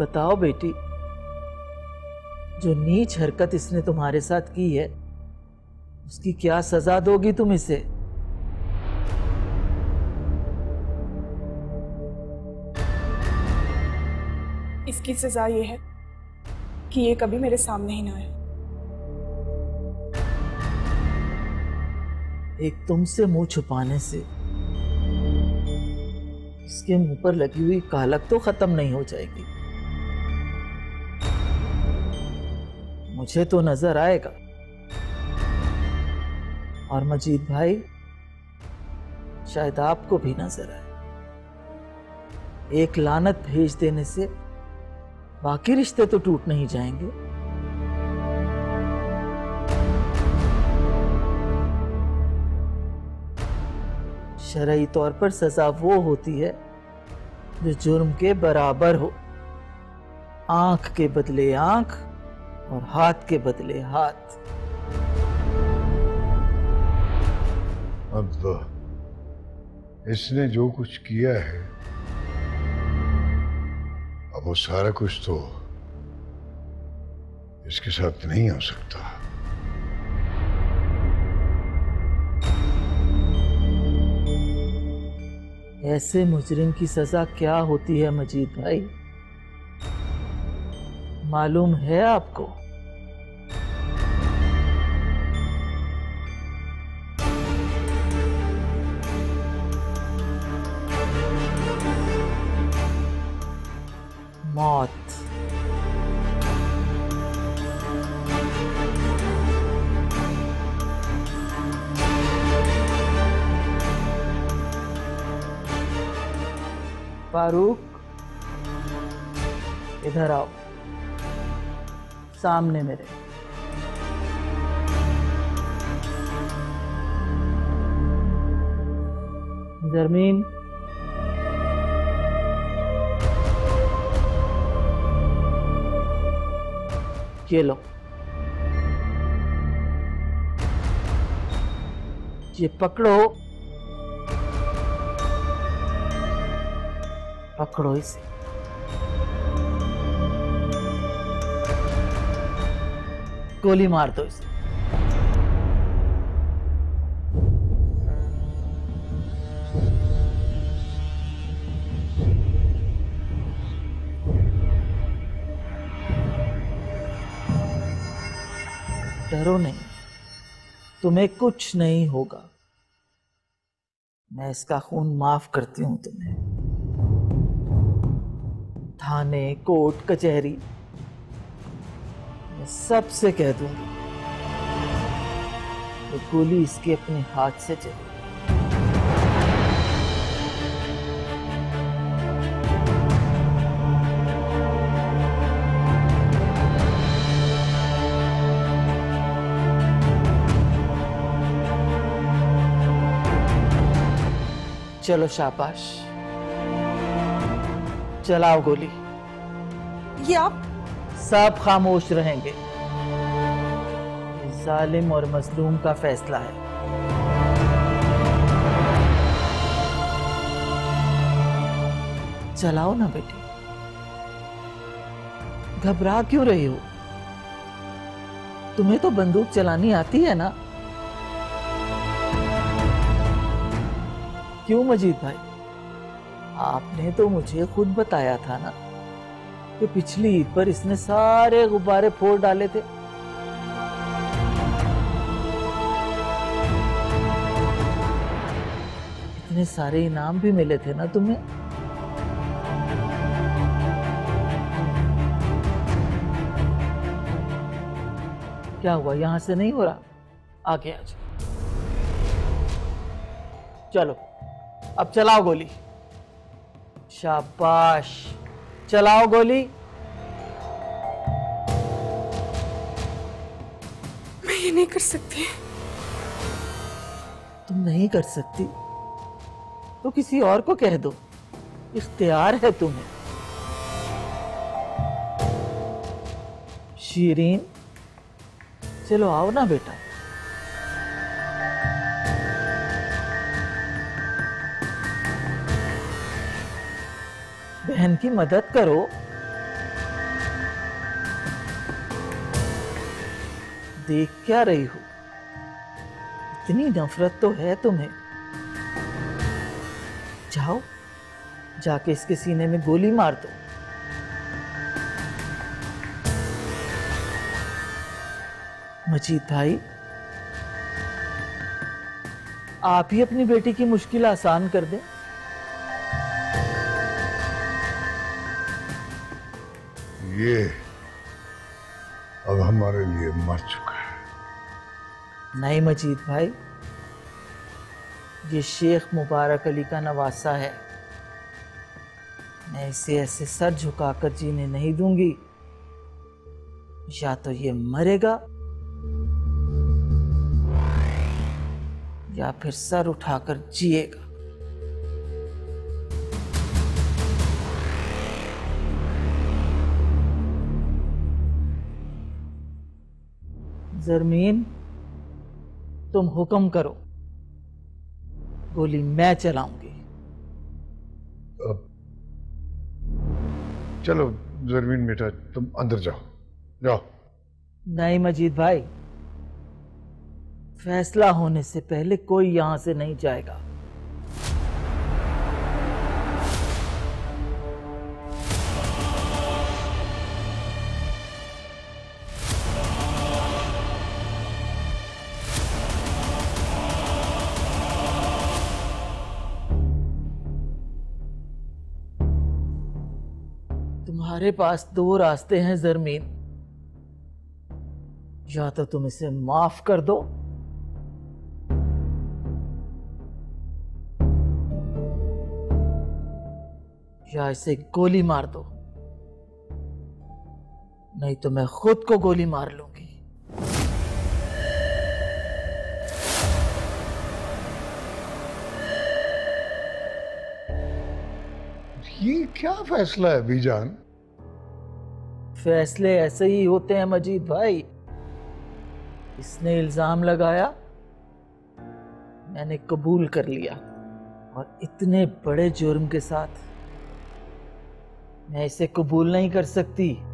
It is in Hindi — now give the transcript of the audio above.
बताओ बेटी, जो नीच हरकत इसने तुम्हारे साथ की है उसकी क्या सजा दोगी तुम इसे? इसकी सजा ये है कि ये कभी मेरे सामने ही ना आए। एक तुमसे मुंह छुपाने से इसके मुंह पर लगी हुई कालक तो खत्म नहीं हो जाएगी। मुझे तो नजर आएगा, और मजीद भाई शायद आपको भी नजर आए। एक लानत भेज देने से बाकी रिश्ते तो टूट नहीं जाएंगे। शरई तौर पर सजा वो होती है जो जुर्म के बराबर हो। आंख के बदले आंख और हाथ के बदले हाथ। अब इसने जो कुछ किया है, अब वो सारा कुछ तो इसके साथ नहीं हो सकता। ऐसे मुजरिम की सजा क्या होती है मजीद भाई, मालूम है आपको? मौत। फारूक, इधर आओ, सामने मेरे। जरमीन, ये लो, ये पकड़ो, पकड़ो इसे। गोली मार दो इसे। डरो नहीं, तुम्हें कुछ नहीं होगा। मैं इसका खून माफ करती हूं तुम्हें। थाने, कोर्ट, कचहरी, मैं सबसे कह दूंगी तो गोली इसके अपने हाथ से चली। चलो शाबाश, चलाओ गोली। ये आप? सब खामोश रहेंगे। जालिम और मजलूम का फैसला है। चलाओ ना बेटी, घबरा क्यों रही हो? तुम्हें तो बंदूक चलानी आती है ना? क्यों मजीद भाई, आपने तो मुझे खुद बताया था ना कि पिछली ईद पर इसने सारे गुब्बारे फोड़ डाले थे। इतने सारे इनाम भी मिले थे ना तुम्हें। क्या हुआ, यहां से नहीं हो रहा? आगे आ जाओ। चलो अब चलाओ गोली। शाबाश, चलाओ गोली। मैं ये नहीं कर सकती। तुम नहीं कर सकती तो किसी और को कह दो, इख्तियार है तुम्हें। शीरीन, चलो आओ ना बेटा। बहन की मदद करो। देख क्या रही हो? इतनी नफरत तो है तुम्हें। जाओ, जाके इसके सीने में गोली मार दो। मजीद भाई, आप ही अपनी बेटी की मुश्किल आसान कर दें। ये अब हमारे लिए मर चुका है। नहीं मजीद भाई, ये शेख मुबारक अली का नवासा है। मैं इसे ऐसे सर झुकाकर जीने नहीं दूंगी। या तो ये मरेगा या फिर सर उठाकर जिएगा। जरमीन, तुम हुक्म करो, गोली मैं चलाऊंगी। चलो जरमीन बेटा, तुम अंदर जाओ, जाओ। नहीं मजीद भाई, फैसला होने से पहले कोई यहां से नहीं जाएगा। तुम्हारे पास दो रास्ते हैं जरमीन। या तो तुम इसे माफ कर दो, या इसे गोली मार दो, नहीं तो मैं खुद को गोली मार लूंगी। ये क्या फैसला है बीजान? फैसले ऐसे ही होते हैं मजीद भाई। इसने इल्जाम लगाया, मैंने कबूल कर लिया, और इतने बड़े जुर्म के साथ मैं इसे कबूल नहीं कर सकती।